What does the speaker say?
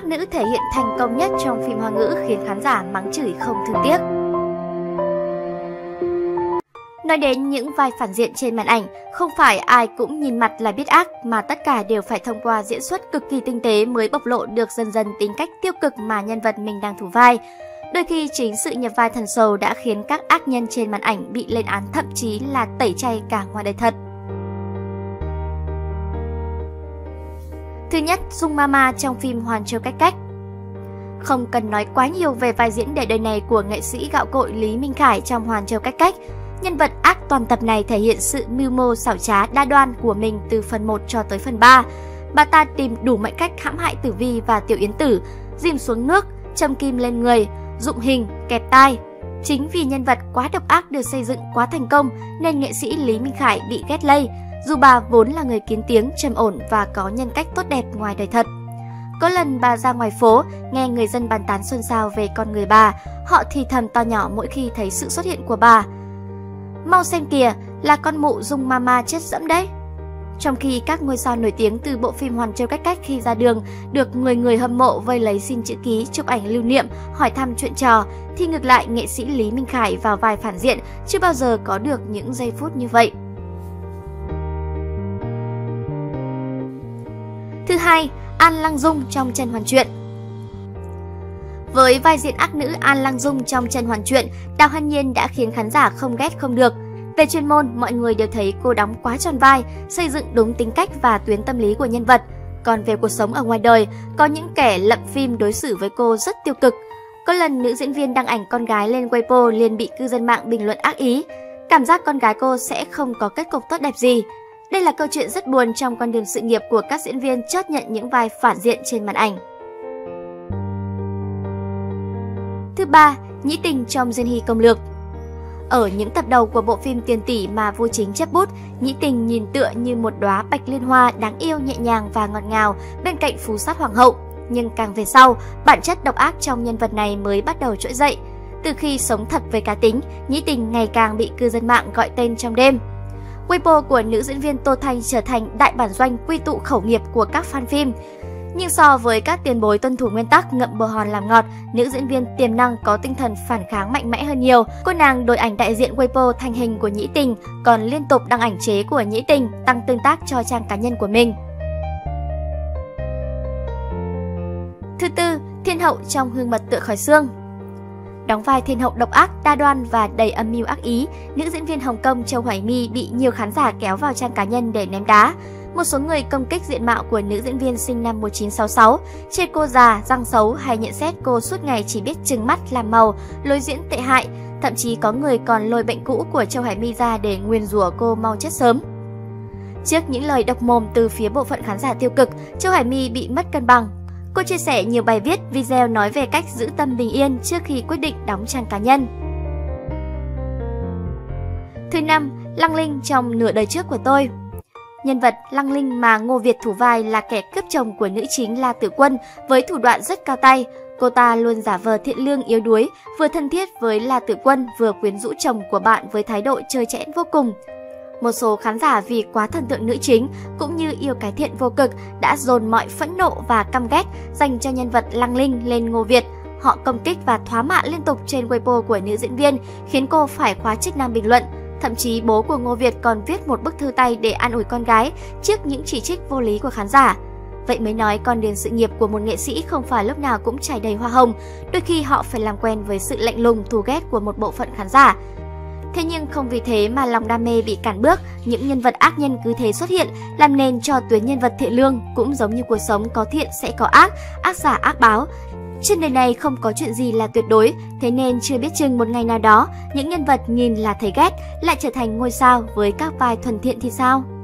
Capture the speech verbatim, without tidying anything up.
ác nữ thể hiện thành công nhất trong phim Hoa ngữ khiến khán giả mắng chửi không thương tiếc. Nói đến những vai phản diện trên màn ảnh, không phải ai cũng nhìn mặt là biết ác, mà tất cả đều phải thông qua diễn xuất cực kỳ tinh tế mới bộc lộ được dần dần tính cách tiêu cực mà nhân vật mình đang thủ vai. Đôi khi chính sự nhập vai thần sầu đã khiến các ác nhân trên màn ảnh bị lên án, thậm chí là tẩy chay cả ngoài đời thật. Thứ nhất, Dung Mama trong phim Hoàn Châu Cách Cách. Không cần nói quá nhiều về vai diễn để đời này của nghệ sĩ gạo cội Lý Minh Khải trong Hoàn Châu Cách Cách. Nhân vật ác toàn tập này thể hiện sự mưu mô xảo trá đa đoan của mình từ phần một cho tới phần ba. Bà ta tìm đủ mọi cách hãm hại Tử Vi và Tiểu Yến Tử, dìm xuống nước, châm kim lên người, dụng hình, kẹp tai. Chính vì nhân vật quá độc ác được xây dựng quá thành công nên nghệ sĩ Lý Minh Khải bị ghét lây, dù bà vốn là người kín tiếng, trầm ổn và có nhân cách tốt đẹp ngoài đời thật. Có lần bà ra ngoài phố, nghe người dân bàn tán xôn xao về con người bà, họ thì thầm to nhỏ mỗi khi thấy sự xuất hiện của bà. Mau xem kìa, là con mụ Dung Mama chết dẫm đấy. Trong khi các ngôi sao nổi tiếng từ bộ phim Hoàn Châu Cách Cách khi ra đường được người người hâm mộ vây lấy xin chữ ký, chụp ảnh lưu niệm, hỏi thăm chuyện trò, thì ngược lại nghệ sĩ Lý Minh Khải vào vai phản diện chưa bao giờ có được những giây phút như vậy. Thứ hai, An Lăng Dung trong Chân Hoàn Truyện. Với vai diễn ác nữ An Lăng Dung trong Chân Hoàn Truyện, Đào Hân Nhiên đã khiến khán giả không ghét không được. Về chuyên môn, mọi người đều thấy cô đóng quá tròn vai, xây dựng đúng tính cách và tuyến tâm lý của nhân vật. Còn về cuộc sống ở ngoài đời, có những kẻ lập phim đối xử với cô rất tiêu cực. Có lần nữ diễn viên đăng ảnh con gái lên Weibo liền bị cư dân mạng bình luận ác ý. Cảm giác con gái cô sẽ không có kết cục tốt đẹp gì. Đây là câu chuyện rất buồn trong con đường sự nghiệp của các diễn viên chót nhận những vai phản diện trên màn ảnh. Thứ ba, Nhĩ Tình trong Diên Hy Công Lược. Ở những tập đầu của bộ phim tiền tỷ mà Vu Chính chấp bút, Nhĩ Tình nhìn tựa như một đóa bạch liên hoa đáng yêu, nhẹ nhàng và ngọt ngào bên cạnh phú sát hoàng hậu. Nhưng càng về sau, bản chất độc ác trong nhân vật này mới bắt đầu trỗi dậy. Từ khi sống thật với cá tính, Nhĩ Tình ngày càng bị cư dân mạng gọi tên trong đêm. Weibo của nữ diễn viên Tô Thanh trở thành đại bản doanh quy tụ khẩu nghiệp của các fan phim. Nhưng so với các tiền bối tuân thủ nguyên tắc ngậm bồ hòn làm ngọt, nữ diễn viên tiềm năng có tinh thần phản kháng mạnh mẽ hơn nhiều. Cô nàng đổi ảnh đại diện Weibo thành hình của Nhĩ Tình, còn liên tục đăng ảnh chế của Nhĩ Tình, tăng tương tác cho trang cá nhân của mình. Thứ tư, Thiên Hậu trong Hương Mật Tựa Khỏi Xương. Đóng vai thiên hậu độc ác, đa đoan và đầy âm mưu ác ý, nữ diễn viên Hồng Kông Châu Hoài My bị nhiều khán giả kéo vào trang cá nhân để ném đá. Một số người công kích diện mạo của nữ diễn viên sinh năm một nghìn chín trăm sáu mươi sáu, chê cô già, răng xấu hay nhận xét cô suốt ngày chỉ biết trừng mắt làm màu, lối diễn tệ hại. Thậm chí có người còn lôi bệnh cũ của Châu Hoài My ra để nguyền rủa cô mau chết sớm. Trước những lời độc mồm từ phía bộ phận khán giả tiêu cực, Châu Hoài My bị mất cân bằng. Cô chia sẻ nhiều bài viết, video nói về cách giữ tâm bình yên trước khi quyết định đóng trang cá nhân. Thứ năm, Lăng Linh trong Nửa Đời Trước Của Tôi. Nhân vật Lăng Linh mà Ngô Việt thủ vai là kẻ cướp chồng của nữ chính La Tử Quân với thủ đoạn rất cao tay. Cô ta luôn giả vờ thiện lương yếu đuối, vừa thân thiết với La Tử Quân vừa quyến rũ chồng của bạn với thái độ trơ trẽn vô cùng. Một số khán giả vì quá thần tượng nữ chính cũng như yêu cái thiện vô cực đã dồn mọi phẫn nộ và căm ghét dành cho nhân vật Lăng Linh lên Ngô Việt. Họ công kích và thoá mạ liên tục trên Weibo của nữ diễn viên, khiến cô phải khóa chức năng bình luận. Thậm chí bố của Ngô Việt còn viết một bức thư tay để an ủi con gái trước những chỉ trích vô lý của khán giả. Vậy mới nói con đường sự nghiệp của một nghệ sĩ không phải lúc nào cũng trải đầy hoa hồng, đôi khi họ phải làm quen với sự lạnh lùng, thù ghét của một bộ phận khán giả. Thế nhưng không vì thế mà lòng đam mê bị cản bước, những nhân vật ác nhân cứ thế xuất hiện, làm nền cho tuyến nhân vật thiện lương. Cũng giống như cuộc sống có thiện sẽ có ác, ác giả ác báo. Trên đời này không có chuyện gì là tuyệt đối, thế nên chưa biết chừng một ngày nào đó, những nhân vật nhìn là thấy ghét lại trở thành ngôi sao với các vai thuần thiện thì sao?